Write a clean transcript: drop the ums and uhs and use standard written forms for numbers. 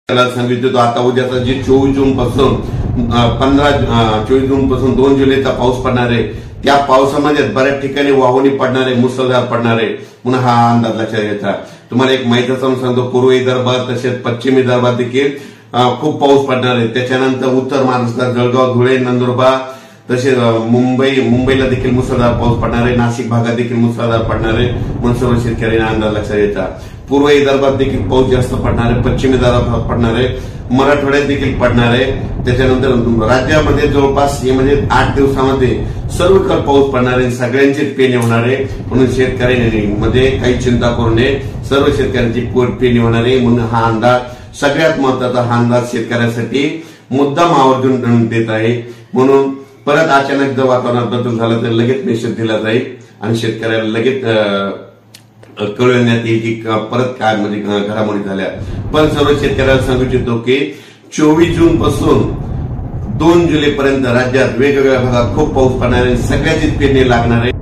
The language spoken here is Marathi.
त्याला सांगितलं आता उद्याचा जे 24 जून पासून 24 जून पासून 2 जुलैचा पाऊस पडणार आहे। त्या पावसामध्ये बऱ्याच ठिकाणी वाहुणी पडणार आहे, मुसळधार पडणार आहे म्हणून हा अंदाज लक्षात घ्यायचा। तुम्हाला एक माहिती सांगतो, पूर्व विदर्भात तसेच पश्चिम विदर्भात देखील खूप पाऊस पडणार आहे। त्याच्यानंतर उत्तर महाराष्ट्रात जळगाव, धुळे, नंदुरबार तसेच मुंबईला देखील मुसळधार पाऊस पडणार आहे। नाशिक भागात देखील मुसळधार पडणार आहे म्हणून सर्व शेतकऱ्यांना अंदाज लक्षात घ्यायचा। पूर्व विदर्भात देखील पाऊस जास्त पडणार आहे, पश्चिम विदर्भात पडणार आहे, मराठवाड्यात देखील पडणार आहे। त्याच्यानंतर राज्यामध्ये जवळपास म्हणजे 8 दिवसामध्ये सर्वत्र पाऊस पडणार आहे, सगळ्यांचीच पेरणी होणार आहे म्हणून शेतकऱ्यांमध्ये काही चिंता करू नये। सर्व शेतकऱ्यांची पेरणी होणार आहे म्हणून हा अंदाज सगळ्यात महत्वाचा हा अंदाज शेतकऱ्यांसाठी मुद्दाम आवर्जून देत आहे। म्हणून परत अचानक जर वातावरणात बदल झाला तर लगेच मेसेज दिला जाईल आणि शेतकऱ्याला लगेच कळवण्यात येईल की परत काय म्हणजे घडामोडी झाल्या। पण सर्व शेतकऱ्यांना सांगू इच्छितो की 24 जून पासून 2 जुलै पर्यंत राज्यात वेगवेगळ्या भागात खूप पाऊस पडणार आहे, सगळ्याचीच पेरणी लागणार आहे।